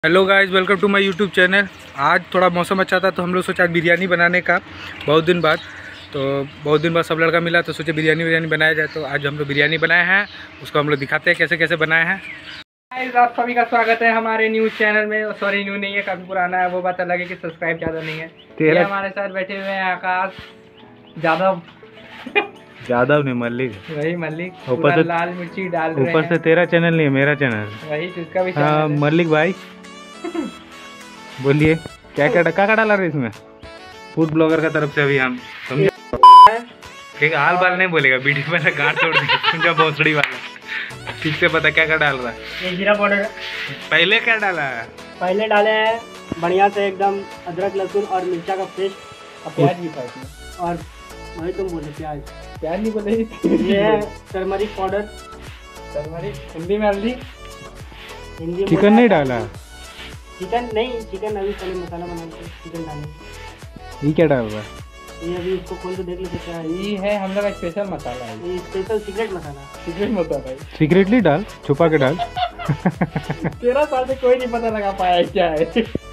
Hello guys, welcome to my YouTube channel. आज थोड़ा मौसम अच्छा था तो हम लोग सोचा बिरयानी बनाने का बहुत दिन बाद सब लड़का मिला तो सोचे बिरयानी बनाया जाए। तो आज हम लोग बिरयानी बनाए हैं, उसको हम लोग दिखाते हैं कैसे कैसे बनाए हैं। गाइस, आप सभी का स्वागत है हमारे न्यूज़ चैनल में। सॉरी, न्यू नहीं है, काफ़ी पुराना है। वो बात अलग है कि सब्सक्राइब ज़्यादा नहीं है। ये हमारे साथ बैठे हुए हैं आकाश यादव नहीं, मल्लिक, वही मल्लिक। ऊपर से लाल मिर्ची डाल रहे हैं। ऊपर से तेरा चैनल नहीं है, मेरा चैनल वही, जिसका भी चैनल है। मल्लिक भाई बोलिए, क्या डाला रहे इसमें? फूड ब्लॉगर का तरफ से अभी हम समझे ठीक है। हाल बाल नहीं बोलेगा, वीडियो में गाड़ तोड़ देगा भोसड़ी वाला। ठीक से पता क्या डाल रहा है? ये जीरा पाउडर। पहले क्या डाला है? पहले डाले हैं बढ़िया से एकदम अदरक लहसुन और मिर्चा का पेस्ट और प्याज भी था इसमें। और वही तुम बोले प्याज नहीं बोले। ये है टर्मरिक पाउडर। टर्मरिक हिंदी में हल्दी। हिंदी चिकन नहीं डाला? चिकन नहीं, चिकन अभी पहले मसाला बनाते चिकन डालेंगे। ये क्या डाल रहा है? ये अभी इसको खोल के देख लेते क्या है। ये है हम लोग का स्पेशल मसाला है। ये स्पेशल सीक्रेट मसाला है। सीक्रेटली डाल, छुपा के डाल। 13 साल से कोई नहीं पता लगा पाया क्या है।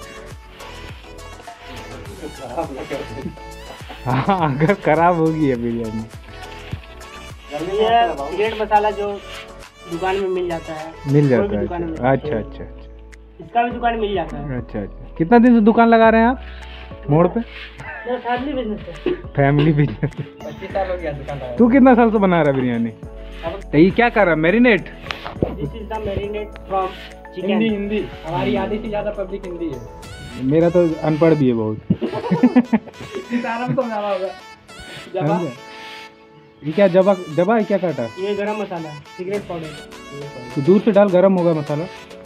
हाँ, अगर खराब होगी है बिरयानी। ये सीक्रेट मसाला जो दुकान में मिल जाता है। अच्छा। इसका भी दुकान मिल जाता है। अच्छा। कितना दिन से दुकान लगा रहे हैं आप मोड़ पे? फैमिली बिजनेस है। Family business. 25 साल हो गया दुकान लगा। तू कितना साल से बना रहा है बिरयानी? तो ये क्या कर रहा है? Marinate. This is the marinate from chicken. Hindi हमारी आधी से ज्यादा पब्लिक हिंदी है। मेरा तो अनपढ़ भी है बहुत। आराम से समझाना होगा। ये क्या जबा है, क्या काटा? ये गरम मसाला, सीक्रेट पाउडर। तो दूर से डाल, गरम होगा मसाला।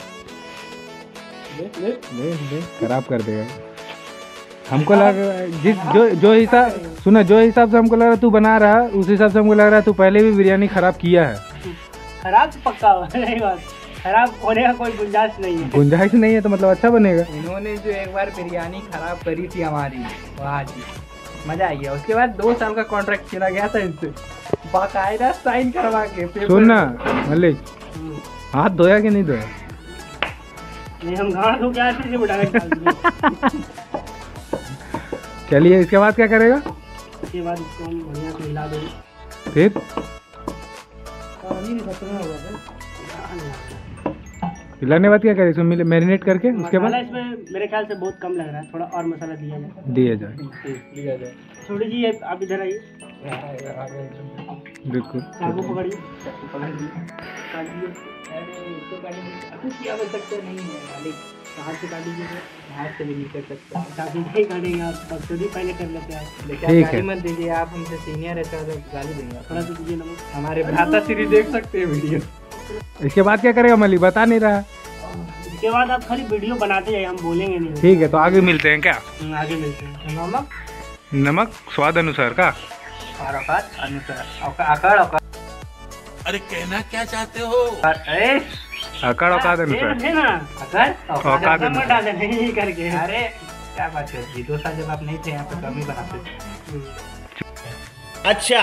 ले खराब कर देगा। हमको लगा जो हिसाब से हमको लग रहा तू बना रहा है, उस हिसाब से हमको लग रहा है तू पहले भी बिरयानी खराब किया है। खराब पक्का नहीं, बात खराब होने का कोई गुंजाइश नहीं है। तो मतलब अच्छा बनेगा। इन्होंने जो एक बार बिरयानी खराब करी थी हमारी, वाह जी मजा आ गया। उसके बाद 2 साल का कॉन्ट्रैक्ट किया गया था इनसे, बाकायदा साइन करवा के। सुन ना मल्लिक, हाथ धोया कि नहीं धोया? नहीं, हम घाट हो क्या फिर बढ़ा के चलिए, इसके बाद क्या करेगा? इसके बाद इसको हम बढ़िया से हिला देंगे। फिर हिलाने बाद क्या करें? इसको मैरिनेट करके उसके बाद इसमें मेरे ख्याल से बहुत कम लग रहा है, थोड़ा और मसाला दिया जाए। छोटी जी आप इधर आइए। बिल्कुल, चाकू पकड़िए। आवश्यकता नहीं है मालिक, हाथ से काट दीजिए। हाथ से भी नहीं कर सकते। काफी नहीं काटेंगे आप, चोरी पहले कर लेते हैं। ठीक है, मत दीजिए, आप हमसे सीनियर है तो गाली देंगे। थोड़ा सा दीजिए नमक। हमारे भ्राता श्री देख सकते हैं वीडियो। इसके बाद क्या करेगा मल्लिक? बता नहीं रहा। इसके बाद आप खाली वीडियो बनाते जाइए, हम बोलेंगे नहीं। ठीक है, तो आगे मिलते हैं क्या? आगे मिलते हैं। नमक स्वाद अनुसार का, औकात अनुसार। आकार अरे कहना क्या चाहते हो? आकार औकात अनुसार। औकात मत डाले नहीं करके। अरे क्या बात है जी, 2 साल जब आप नहीं थे यहाँ पे कम ही बनाते थे। अच्छा।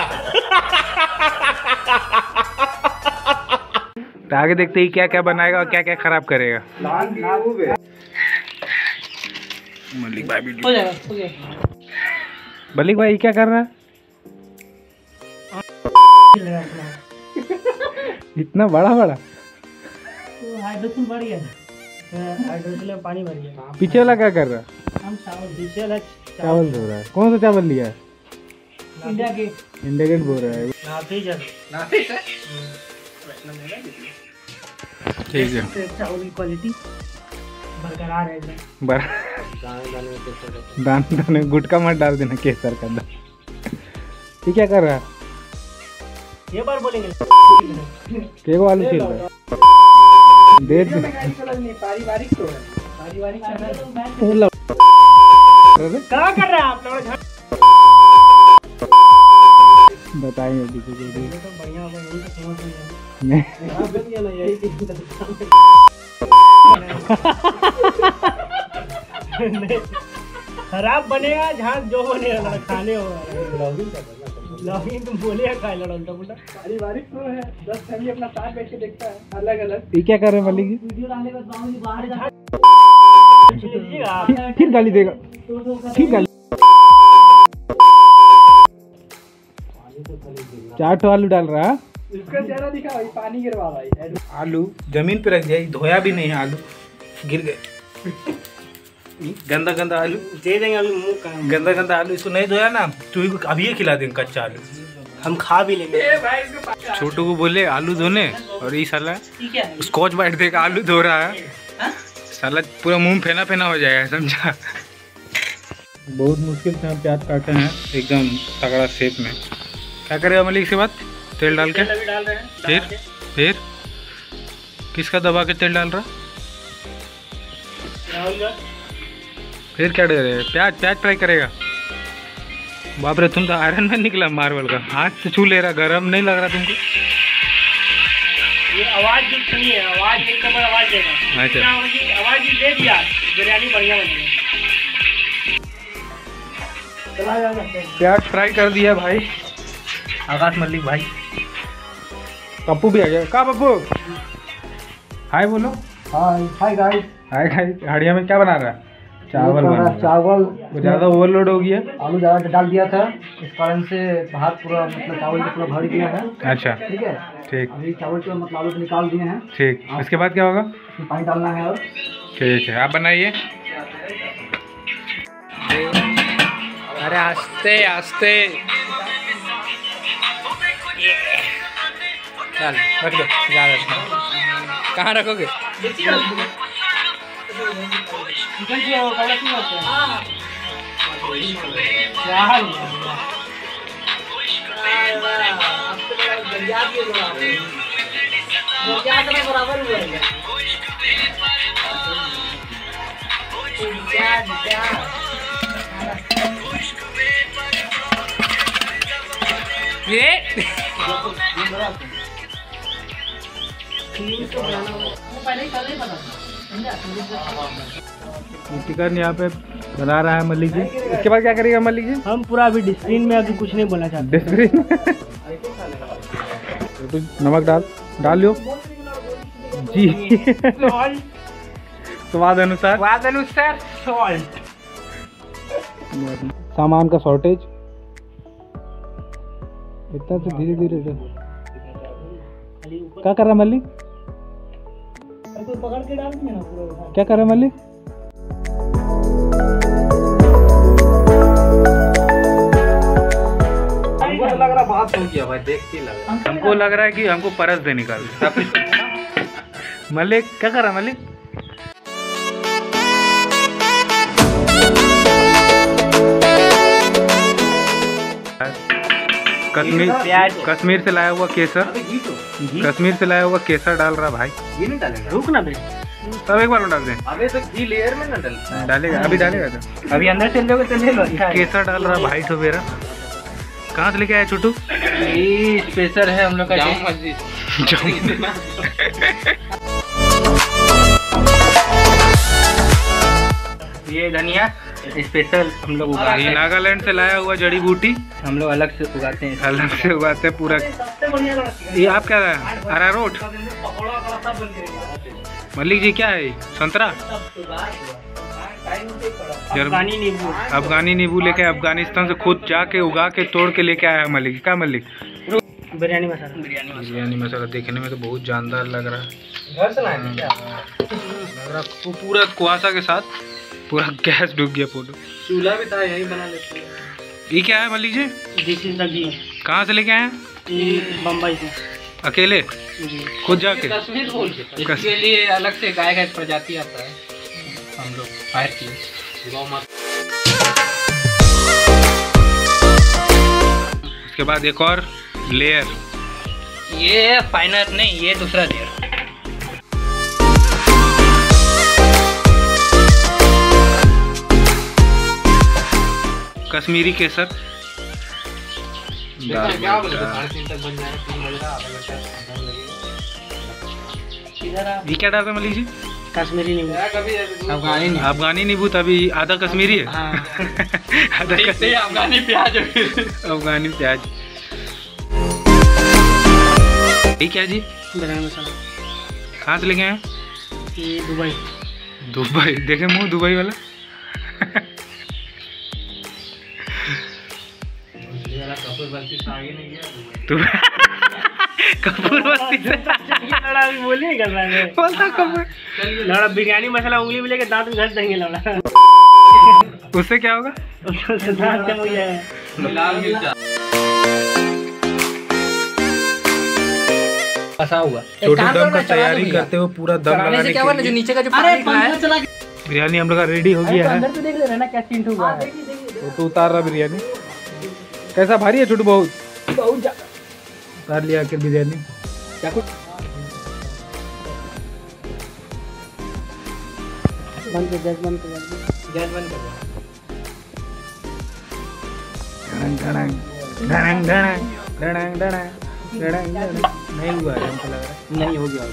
तो आगे देखते ही क्या क्या बनाएगा और क्या क्या खराब करेगा। मल्लिक भाई हो जाएगा। मल्लिक भाई क्या कर रहा है? इतना बड़ा हाइड्रोजन बढ़ गया, हाइड्रोजन में पानी भर गया। पीछे वाला क्या कर रहा है? हम चावल चावल धो रहा है। कौन सा चावल लिया है? इंडिया गेट बोल रहा है। ठीक है, चावल की क्वालिटी बरकरार है एकदम। दाने गुटका मत डाल देना, केसर का दाना। ये क्या कर रहा है? ये बार बोलेंगे केगो आलू छील रहा है। देर से पारिवारिक तो है, पारिवारिक क्या कर रहे हैं आप लोग? बताएंगे तो बढ़िया होगा, यही तो समझ नहीं। खराब बनेगा जहाँ जो बनेगा खाने होगा। लॉगिंग तुम बोले खा लड़का बुला पारिवारिक तो है, 10 फैमिली अपना साथ बैठ के देखता है अलग अलग। ये क्या कर रहे हैं मल्लिक जी? वीडियो डालने का बाहर फिर गाली देगा, फिर गाली। 4 ठो आलू डाल रहा है। इसका चेहरा दिखा भाई, पानी गिरवा भाई। आलू जमीन पे रख दिया, धोया भी नहीं है, आलू गिर गए। गंदा गंदा आलू दे देंगे अभी मुंह का। गंदा गंदा आलू, इसको नहीं धोया ना तो अभी ये खिला देंगे कच्चा आलू, हम खा भी लेंगे। छोटू को बोले आलू धोने और ये साला स्कॉच बाइट देगा आलू धो रहा है। साला पूरा मुंह फेना फेना हो जाएगा, समझा। बहुत मुश्किल से हम प्याज काटे हैं एकदम तगड़ा शेप में। क्या करेगा मलिक इसके बाद? तेल डाल के डाल रहे हैं। फिर किसका दबा के तेल डाल रहा? फिर क्या डर है? प्याज फ्राई करेगा। बाप रे, तुम तो आयरन मैन निकला मार्वल का, हाथ से छू ले रहा, गरम नहीं लग रहा तुमको? ये आवाज जो सुनी है, आवाज एक नंबर आवाज देगा। अच्छा, आवाज भी दे दिया, बिरयानी बढ़िया बनेगी। प्याज फ्राई कर दिया भाई आकाश मलिक भाई। पप्पू भी आ गया। कहाँ पप्पू? हाय बोलो। Hi guys. Hi guys. हाड़िया में क्या बना रहा है? चावल बना रहा है। चावल वो ज़्यादा ओवरलोड हो गया, आलू ज़्यादा डाल दिया था, इस कारण से भात पूरा मतलब चावल से पूरा भर गया है। अच्छा ठीक है, ठीक अभी चावल को मतलब आलू को निकाल दिए हैं। ठीक। उसके बाद क्या होगा? इसमें पानी डालना है और ठीक है, आप बनाइए। अरे आस्ते आस्ते चल रख दो। कहाँ रखोगे? चिकन यहाँ पे बना रहा है मलिक जी। इसके बाद क्या करेगा मलिक जी? हम पूरा अभी डिस्प्लिन में अभी कुछ नहीं बोलना चाहते। डिस्प्लिन नमक डाल लो जी। स्वाद अनुसार सॉल्ट। सामान का शॉर्टेज इतना से धीरे धीरे। क्या कर रहा है मलिक? पकड़ के डाल दिया ना पूरा। क्या कर रहा है मलिक? हमको तो लग रहा बात हो गया भाई, देख के लग रहा। हमको लग रहा है कि हमको परस दे निकाल। मलिक क्या कर रहा है मलिक? कश्मीर से लाया हुआ केसर, कश्मीर से लाया हुआ केसर डाल रहा भाई। ये नहीं डालेगा, रुक ना बे, सब एक बार डाल दें। अबे तो घी लेयर में ना डालेगा, अभी डालेगा तो अभी अंदर से लोगे तो ले लो। केसर डाल रहा भाई तो मेरा। कहाँ से लेके आया छोटू? ये स्पेशल है हम लोग का। ये धनिया स्पेशल हम लोग उगाते हैं। नागालैंड से लाया हुआ जड़ी बूटी हम लोग अलग से उगाते हैं। अलग से उगाते हैं पूरा। ये आप क्या है? अरारोट मलिक जी क्या है? संतरा, अफगानी नींबू। अफगानी नींबू लेके अफगानिस्तान से खुद जाके उगा के तोड़ के लेके आया है मलिक। क्या मलिक? बिरयानी मसाला। बिरयानी मसाला देखने में तो बहुत जानदार लग रहा है। घर से लाए थे क्या? लग रहा पूरा कुआसा के साथ पूरा गैस डूब गया फोटो। चूल्हा भी था, यही बना लेते हैं। ये क्या है Malik ji? This is the ghee. कहाँ से लेके आए हैं? ये बम्बई से अकेले खुद जाके? कश्मीर बोल के इसके लिए अलग से गाय का प्रजाति आता है, हम लोग फायर किए। उसके बाद एक और लेयर। ये फाइनल नहीं, ये दूसरा लेयर। कश्मीरी केसर ये क्या डाल रहे मलिक जी? कश्मीरी नींबू। अफगानी नींबू, तभी आधा कश्मीरी है। आधा अफगानी प्याज। अफगानी प्याज। ये क्या जी? बिरयानी मसाला। कहाँ से लेके आए? ये दुबई। दुबई देखे मुँह दुबई वाला। कपूर बस्ती से लड़ा अभी बोलिए कर रहा है। बोलता कपूर लड़ा बिरयानी मसाला उंगली में लेके दांत में घस देंगे लड़ा। उससे क्या होगा? उससे दांत चमक जाएगा। फंसा हुआ छोटे दम का तैयारी करते हो पूरा दम लगाने से क्या हुआ ना, जो नीचे का जो पानी निकला है बिरयानी हम लोग का रेडी हो गया है। अंदर तो देख ले रहे ना क्या सीन हुआ है। तो उतार रहा बिरयानी। कैसा भारी है छोटू? बहुत ज्यादा उतार लिया आखिर बिरयानी। क्या कुछ बंद कर गैस बंद कर गैस बंद कर धड़ंग धड़ंग धड़ंग धड़ंग धड़ंग धड़ंग धड़ंग धड़ंग। नहीं हुआ है हमको लग रहा नहीं हो गया है।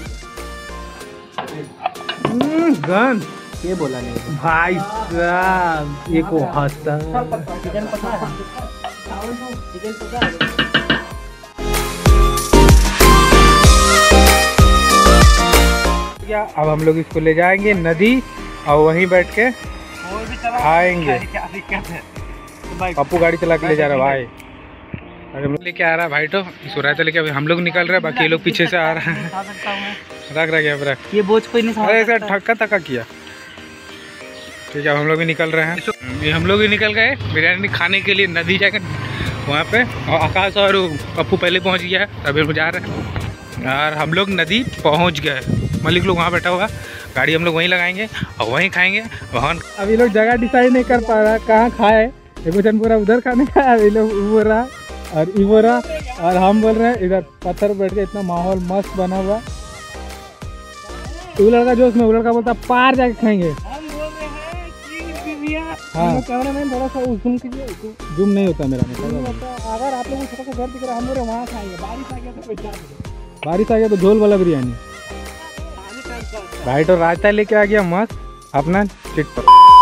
गन ये बोला नहीं भाई साहब ये को हंसता चिकन पका है। चिकन पका है। अब हम लोग इसको ले जाएंगे नदी और वहीं बैठ के खाएंगे। पप्पू गाड़ी चला के ले जा रहा भाई। अरे हम लोग लेके आ रहा है भाई। तो इसको रायता लेके अभी हम लोग निकल रहे हैं, बाकी ये लोग पीछे से आ रहे हैं। रख रहा गया ये बोझ कोई नहीं अरे ऐसा ठक्का तक्का किया। ठीक है हम लोग भी निकल रहे हैं। ये हम लोग भी निकल गए बिरयानी खाने के लिए नदी जाकर वहाँ पे। और आकाश और पप्पू पहले पहुँच गया है, अभी हम जा रहे हैं। यार हम लोग नदी पहुँच गए। मलिक लोग वहाँ बैठा हुआ, गाड़ी हम लोग वहीं लगाएंगे और वहीं खाएंगे वहाँ। अभी लोग जगह डिसाइड नहीं कर पा रहा कहाँ खाए। एक पूरा उधर खाने का, अभी लोग वो रहा और इवो रहा और हम बोल रहे हैं इधर पत्थर बैठ के। इतना माहौल मस्त बना हुआ। वो लड़का जो उसमें वो लड़का बोलता पार जाके खाएंगे। हाँ कैमरामैन थोड़ा सा जूम कीजिए। जूम नहीं होता मेरा मतलब। अगर आप लोग छोटा सा घर दिख रहा है हम लोग वहाँ खाएंगे। बारिश आ गया तो कोई बारिश आ गया तो झोल वाला बिरयानी भाई। तो रायता लेके आ गया मस्त अपना चिट।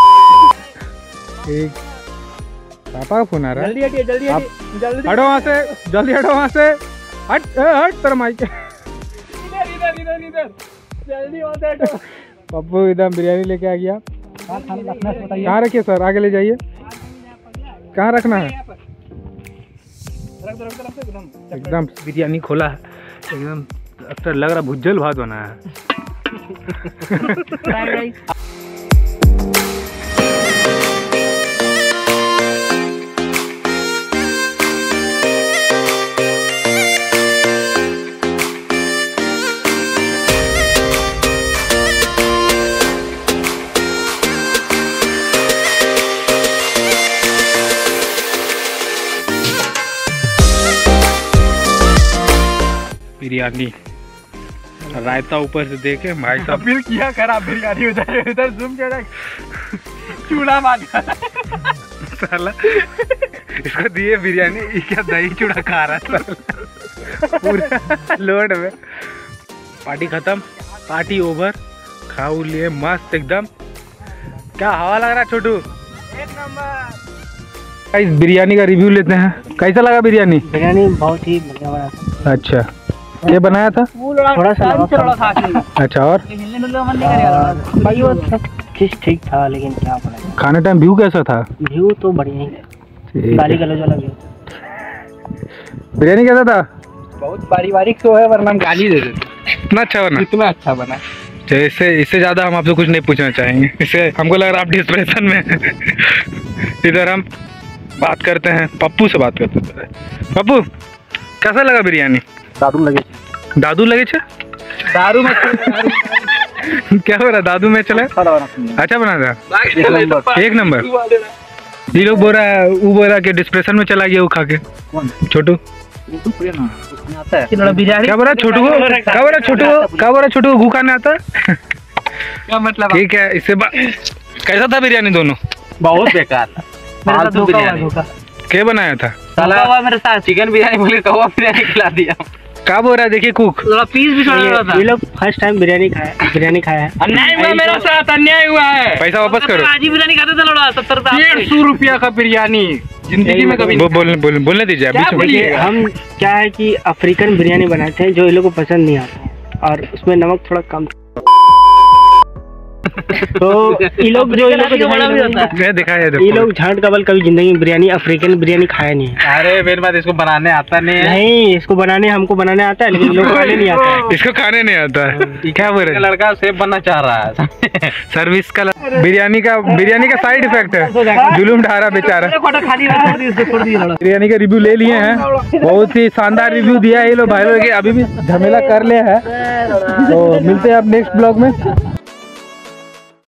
एक पापा का फोन आ रहा है। जल्दी हटिए जल्दी हटिए जल्दी हटो वहाँ से, जल्दी हटो वहाँ से। हट हट तेरा माइक। इधर जल्दी वहाँ से हटो। पप्पू एकदम बिरयानी लेके आ गया। कहाँ रखिए सर? आगे ले जाइए। कहाँ रखना है? एकदम बिरयानी खोला है एकदम। अक्सर लग रहा भुज्जल भात बना है। बिरयानी रायता ऊपर से देखे भाई साहब। अपील किया खराब बिरयानी हो जाए। इधर जूम किया चूड़ा मार साला इसको दिए बिरयानी, ये क्या दही चूड़ा खा रहा था पूरा लोड में। पार्टी खत्म, पार्टी ओवर। खाऊ लिए मस्त एकदम। क्या हवा लग रहा है छोटू? एक नंबर। इस बिरयानी का रिव्यू लेते हैं। कैसा लगा बिरयानी? बिरयानी बहुत ही बढ़िया बना। अच्छा ये बनाया था? थोड़ा सा अच्छा और भाई वो सब चीज ठीक था, लेकिन क्या पड़ा खाने टाइम व्यू कैसा था? व्यू तो बढ़िया ही है। गाली गलौज वाला व्यू। बिरयानी कैसा था? बहुत बारीक तो है वरना हम गाली दे देते। इतना अच्छा बना? इतना अच्छा बना। इससे ज़्यादा हम आपसे कुछ नहीं पूछना चाहेंगे। इससे हमको लग रहा है आप डिस्प्रेशन में इधर हम बात करते हैं, पप्पू से बात करते हैं। पप्पू कैसा लगा बिरयानी? दादू लगे छे? दारू में क्या हो रहा? दादू में चला? अच्छा बना था, एक नंबर। ये लोग बोल रहा के डिस्प्रेशन में चला गया वो खा के। छोटू बिरयानी क्या बोला छोटू को? क्या बोला छोटू को? खाने आता क्या मतलब? ठीक है इससे कैसा था बिरयानी? दोनों बहुत बेकार था। फालतू बिरयानी। क्या बनाया था? साला मेरे साथ चिकन बिरयानी बोले कौवा बिरयानी खिला दिया। क्या बोल रहा है? देखिए कुक पीस भी छोड़ा था। ये लोग फर्स्ट टाइम बिरयानी खाया है। अन्याय हुआ मेरे साथ, अन्याय हुआ है। पैसा वापस करो। आज ही बिरयानी खाते थे लोड़ा 70 ₹150 का बिरयानी जिंदगी में कभी बोलने दीजिए। हम क्या है कि अफ्रीकन बिरयानी बनाते हैं जो ये लोग को पसंद नहीं आता और उसमें नमक थोड़ा कम। तो ये लोग जो मैं दिखाया ये लोग झांट कबल कभी जिंदगी में बिरयानी अफ्रीकन बिरयानी खाया नहीं है। अरे मेरी बात, इसको बनाने आता नहीं है। नहीं, इसको बनाने हमको बनाने आता है, लेकिन लोग खाने नहीं आता है। इसको खाने नहीं आता है। क्या बोल रहे? लड़का सेफ बनना चाह रहा है। सर्विस का बिरयानी का साइड इफेक्ट है। जुलूम ढा रहा बेचारा। बिरयानी का रिव्यू ले लिए हैं, बहुत ही शानदार रिव्यू दिया है ये लोग भाई लोग। अभी भी झमेला कर ले है। तो मिलते हैं आप नेक्स्ट ब्लॉग में।